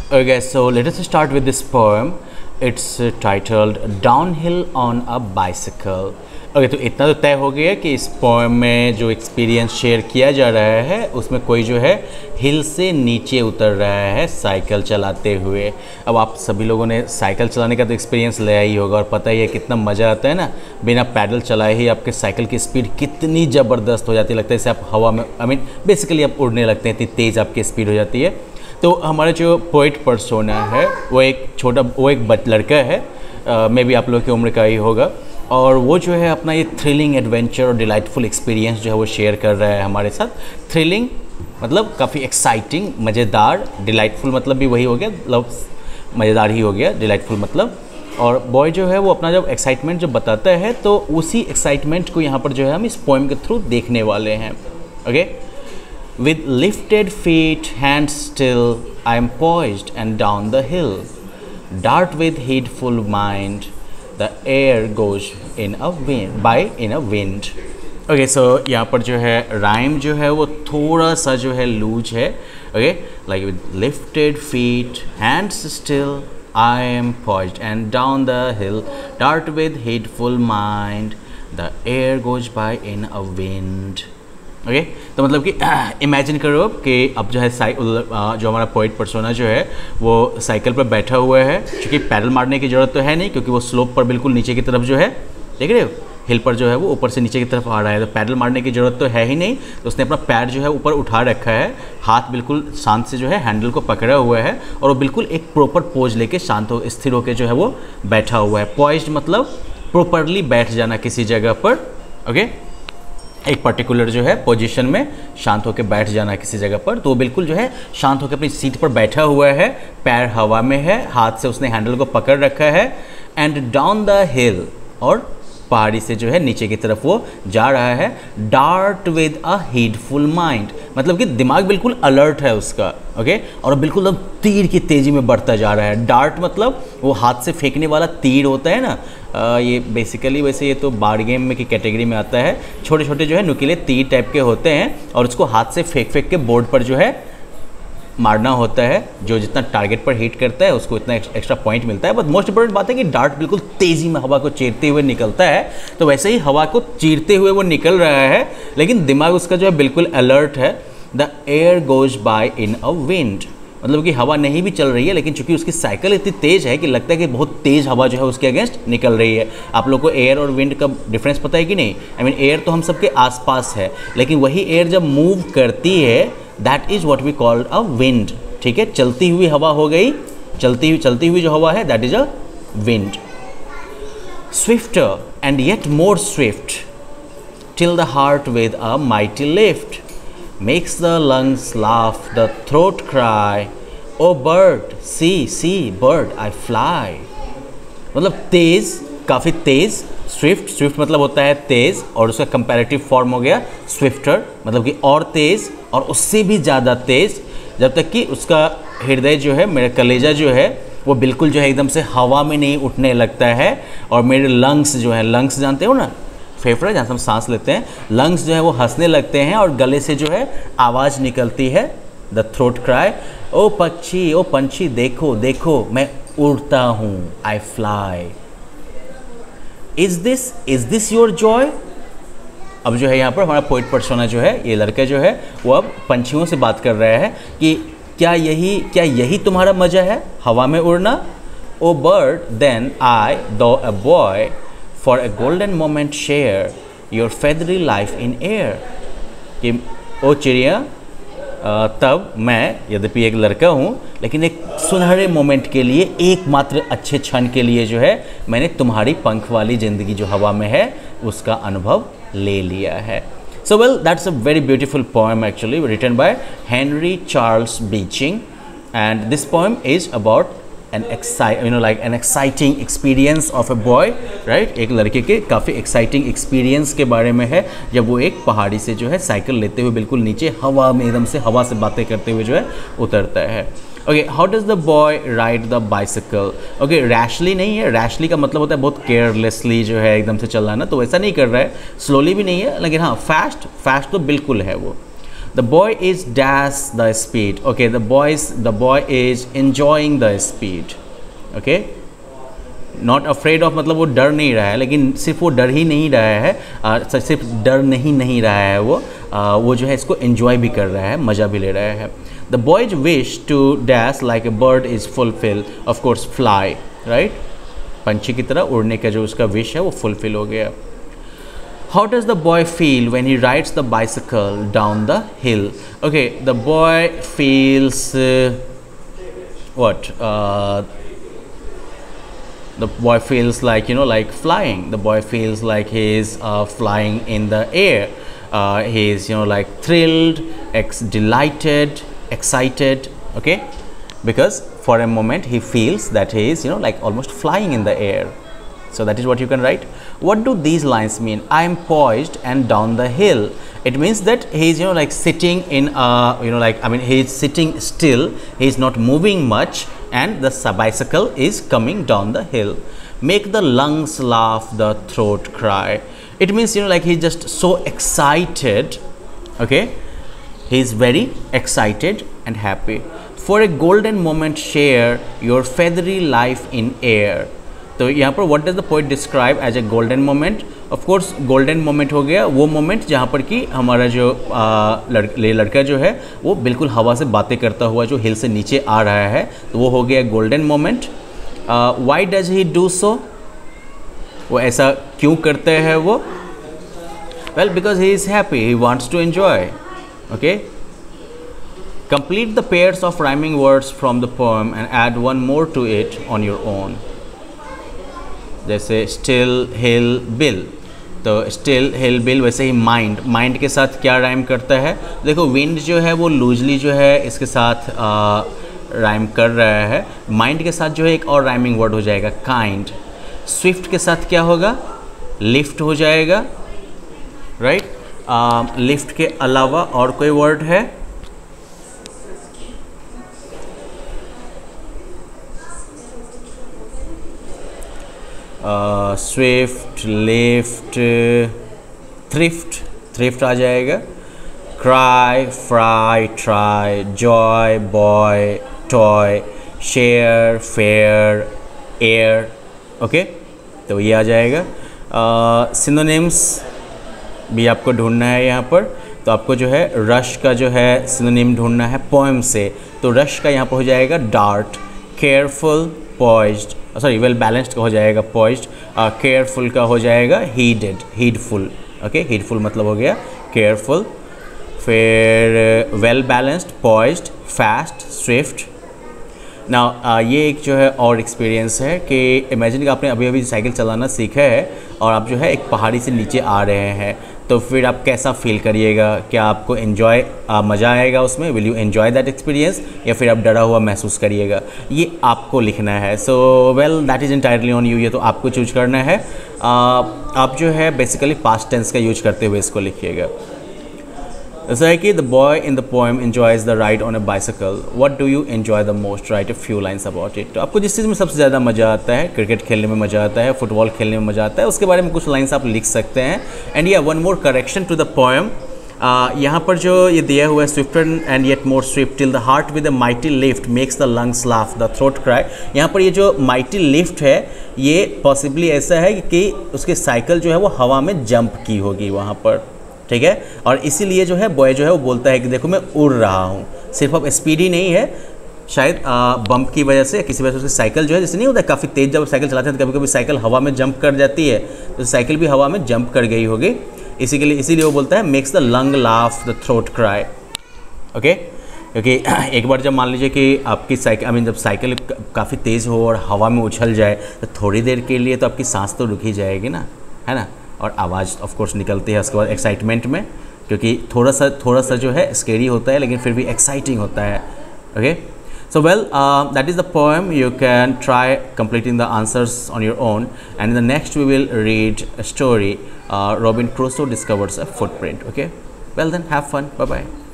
Okay, so let us start with this poem. It's titled Downhill on a Bicycle. Okay तो इतना तो तय हो गया कि इस पोएम में जो एक्सपीरियंस शेयर किया जा रहा है उसमें कोई जो है हिल से नीचे उतर रहा है साइकिल चलाते हुए। अब आप सभी लोगों ने साइकिल चलाने का तो एक्सपीरियंस लिया ही होगा और पता ही है कितना मज़ा आता है ना, बिना पैडल चलाए ही आपके साइकिल की स्पीड कितनी ज़बरदस्त हो जाती है, लगता है जैसे आप हवा में बेसिकली आप उड़ने लगते हैं, इतनी तेज़ आपकी स्पीड हो जाती है। तो हमारा जो पोइट पर्सोना है वो एक लड़का है, मे बी आप लोगों की उम्र का ही होगा, और वो जो है अपना ये थ्रिलिंग एडवेंचर और डिलाइटफुल एक्सपीरियंस जो है वो शेयर कर रहा है हमारे साथ। थ्रिलिंग मतलब काफ़ी एक्साइटिंग, मज़ेदार, डिलाइटफुल मतलब भी वही हो गया, मतलब मज़ेदार ही हो गया, डिलाइटफुल मतलब। और बॉय जो है वो अपना जब एक्साइटमेंट जब बताता है तो उसी एक्साइटमेंट को यहाँ पर जो है हम इस पोएम के थ्रू देखने वाले हैं। Okay, With lifted feet, hands still, I am poised and down the hill. Dart with heedful mind, the air goes in a wind. Okay, so यहाँ पर जो है राइम जो है वो थोड़ा सा जो है लूज है। Okay, like with lifted feet, hands still, I am poised and down the hill. Dart with heedful mind, the air goes by in a wind. Okay तो मतलब कि इमेजिन करो कि अब जो है जो हमारा पोइट पर्सोना जो है वो साइकिल पर बैठा हुआ है, क्योंकि पैडल मारने की ज़रूरत तो है नहीं क्योंकि वो स्लोप पर बिल्कुल नीचे की तरफ जो है, देख रहे हो, हिल पर जो है वो ऊपर से नीचे की तरफ आ रहा है, तो पैडल मारने की ज़रूरत तो है ही नहीं। तो उसने अपना पैर जो है ऊपर उठा रखा है, हाथ बिल्कुल शांत से जो है हैंडल को पकड़ा हुआ है और वो बिल्कुल एक प्रॉपर पोज लेके शांत हो स्थिर होकर जो है वो बैठा हुआ है। पॉइज्ड मतलब प्रॉपरली बैठ जाना किसी जगह पर। ओके, एक पर्टिकुलर जो है पोजीशन में शांत होकर बैठ जाना किसी जगह पर, तो वो बिल्कुल जो है शांत होकर अपनी सीट पर बैठा हुआ है, पैर हवा में है, हाथ से उसने हैंडल को पकड़ रखा है। एंड डाउन द हिल, और पहाड़ी से जो है नीचे की तरफ वो जा रहा है। Dart with a heedful mind मतलब कि दिमाग बिल्कुल अलर्ट है उसका। ओके, और बिल्कुल तीर की तेज़ी में बढ़ता जा रहा है। डार्ट मतलब वो हाथ से फेंकने वाला तीर होता है ना, ये बेसिकली वैसे ये तो बार गेम में की कैटेगरी में आता है, छोटे छोटे जो है नुकीले तीर टाइप के होते हैं और उसको हाथ से फेंक फेंक के बोर्ड पर जो है मारना होता है, जो जितना टारगेट पर हिट करता है उसको इतना एक्स्ट्रा पॉइंट मिलता है। बट मोस्ट इंपॉर्टेंट बात है कि डार्ट बिल्कुल तेज़ी में हवा को चीरते हुए निकलता है, तो वैसे ही हवा को चीरते हुए वो निकल रहा है, लेकिन दिमाग उसका जो है बिल्कुल अलर्ट है। The air goes by in a wind मतलब कि हवा नहीं भी चल रही है, लेकिन चूंकि उसकी साइकिल इतनी तेज़ है कि लगता है कि बहुत तेज़ हवा जो है उसके अगेंस्ट निकल रही है। आप लोग को एयर और विंड का डिफरेंस पता है कि नहीं? एयर तो हम सबके आसपास है, लेकिन वही एयर जब मूव करती है that is what we called a wind. ठीक है, चलती हुई हवा हो गई, चलती हुई जो हवा है that is a wind. Swifter and yet more swift till the heart with a mighty lift makes the lungs laugh, the throat cry, oh bird, see bird I fly। मतलब तेज़, काफ़ी तेज़। स्विफ्ट मतलब होता है तेज़ और उसका कंपैरेटिव फॉर्म हो गया स्विफ्टर मतलब कि और तेज़ और उससे भी ज़्यादा तेज़, जब तक कि उसका हृदय जो है, मेरा कलेजा जो है वो बिल्कुल जो है एकदम से हवा में नहीं उठने लगता है। और मेरे लंग्स जो है, लंग्स जानते हो ना, फेफड़ा जहाँ से हम सांस लेते हैं, लंग्स जो है वो हंसने लगते हैं और गले से जो है आवाज़ निकलती है, द थ्रोट क्राई, ओ पक्षी, ओ पंछी देखो देखो मैं उड़ता हूँ, I fly. Is this your joy. अब जो है यहाँ पर हमारा पोइट पर्सोना जो है, ये लड़का जो है वो अब पंछियों से बात कर रहा है कि क्या यही तुम्हारा मज़ा है, हवा में उड़ना। ओ bird then I though a boy for a golden moment share your feathery life in air. कि ओ चिड़िया, तब मैं यद्यपि एक लड़का हूँ लेकिन एक सुनहरे मोमेंट के लिए, एकमात्र अच्छे क्षण के लिए जो है मैंने तुम्हारी पंख वाली ज़िंदगी जो हवा में है उसका अनुभव ले लिया है। So well, that's a very beautiful poem actually written by Henry Charles Beeching, and this poem is about an exciting experience of a boy, right? एक लड़के के काफ़ी एक्साइटिंग एक्सपीरियंस के बारे में है जब वो एक पहाड़ी से जो है साइकिल लेते हुए बिल्कुल नीचे हवा में एकदम से हवा से बातें करते हुए जो है उतरता है। Okay, how does the boy ride the bicycle. Okay, rashly नहीं है, रैशली का मतलब होता है बहुत केयरलेसली जो है एकदम से चल रहा है ना, तो वैसा नहीं कर रहा है, स्लोली भी नहीं है, लेकिन हाँ फास्ट तो बिल्कुल है वो। The boy is dash the speed. Okay, the boy is enjoying the speed. Okay, not afraid of मतलब वो डर नहीं रहा है, लेकिन सिर्फ वो डर ही नहीं रहा है, सिर्फ डर नहीं रहा है, वो जो है इसको एंजॉय भी कर रहा है, मज़ा भी ले रहा है. The boys wish to dash like a bird is fulfil, of course fly, right, पंछी की तरह उड़ने का जो उसका विश है वो फुलफिल हो गया. How does the boy feel when he rides the bicycle down the hill? Okay, the boy feels what? The boy feels like, like flying. The boy feels like he is flying in the air. He is, like thrilled, delighted, excited. Okay, because for a moment he feels that he is, like almost flying in the air. So that is what you can write. What do these lines mean? I am poised and down the hill. It means that he is, like sitting in he is sitting still. He is not moving much, and the bicycle is coming down the hill. Make the lungs laugh, the throat cry. It means, like he's just so excited. Okay, he is very excited and happy. For a golden moment share your feathery life in air. तो यहाँ पर what does the poet describe as a golden moment? Of course golden moment हो गया वो moment जहाँ पर कि हमारा जो लड़का जो है वो बिल्कुल हवा से बातें करता हुआ जो हिल से नीचे आ रहा है, तो वो हो गया golden moment. Why does he do so? वो ऐसा क्यों करते हैं वो? Well, because he is happy, he wants to enjoy. Okay. Complete the pairs of rhyming words from the poem and add one more to it on your own. जैसे still hill bill, तो still hill bill, वैसे ही mind के साथ क्या rhyme करता है? देखो विंड जो है वो लूजली जो है इसके साथ राइम कर रहा है. माइंड के साथ जो है एक और राइमिंग वर्ड हो जाएगा काइंड. स्विफ्ट के साथ क्या होगा? लिफ्ट हो जाएगा, राइट. लिफ्ट के अलावा और कोई वर्ड है? स्विफ्ट, लिफ्ट, थ्रिफ्ट आ जाएगा. Cry, fry, try, joy, boy, toy, share, fair, air. Okay, तो ये आ जाएगा. सिनोनिम्स भी आपको ढूंढना है यहाँ पर, तो आपको जो है रश का जो है सिनोनिम ढूंढना है पोएम से. तो रश का यहाँ पर हो जाएगा dart, careful, poised, sorry well balanced का हो जाएगा पॉइज्ड, केयरफुल का हो जाएगा हीडेड, हीडफुल. ओके, हीडफुल मतलब हो गया केयरफुल. फिर well balanced, poised, fast, swift. ना ये एक जो है और एक्सपीरियंस है कि इमेजिन कि आपने अभी साइकिल चलाना सीखा है और आप जो है एक पहाड़ी से नीचे आ रहे हैं, तो फिर आप कैसा फील करिएगा? क्या आपको एंजॉय मज़ा आएगा उसमें? Will you enjoy that experience, या फिर आप डरा हुआ महसूस करिएगा? ये आपको लिखना है. So well that is entirely on you. ये तो आपको चूज करना है. आप जो है बेसिकली पास्ट टेंस का यूज करते हुए इसको लिखिएगा. जैसा है कि the boy in the poem enjoys the ride on a bicycle. What do you enjoy the most? Write a few lines about it. तो आपको जिस चीज़ में सबसे ज़्यादा मज़ा आता है, क्रिकेट खेलने में मज़ा आता है, फुटबॉल खेलने में मज़ा आता है, उसके बारे में कुछ लाइन्स आप लिख सकते हैं. एंड या one more correction to the poem. यहाँ पर जो ये दिया हुआ है swifter and yet more swift till the heart with a mighty lift makes the lungs laugh the throat cry. यहाँ पर ये जो माइटी लिफ्ट है ये पॉसिबली ऐसा है कि उसकी साइकिल जो है वो हवा में जंप की होगी वहाँ पर, ठीक है. और इसीलिए जो है बॉय जो है वो बोलता है कि देखो मैं उड़ रहा हूँ. सिर्फ अब स्पीड ही नहीं है, शायद बम्प की वजह से, किसी वजह से साइकिल जो है जैसे नहीं होता है काफ़ी तेज़ जब साइकिल चलाते हैं तो कभी कभी साइकिल हवा में जंप कर जाती है, तो साइकिल भी हवा में जंप कर गई होगी. इसीलिए वो बोलता है makes the lung laugh the throat cry. Okay, क्योंकि एक बार जब मान लीजिए कि आपकी साइकिल जब साइकिल काफ़ी तेज़ हो और हवा में उछल जाए तो थोड़ी देर के लिए तो आपकी सांस तो रुक ही जाएगी ना, है ना, और आवाज़ ऑफ कोर्स निकलती है उसके बाद एक्साइटमेंट में, क्योंकि थोड़ा सा जो है स्केरी होता है लेकिन फिर भी एक्साइटिंग होता है. Okay, so well that is the poem. You can try completing the answers on your own, and in the next we will read a story. Robin Crusoe discovers a footprint. Okay, well then have fun. Bye bye.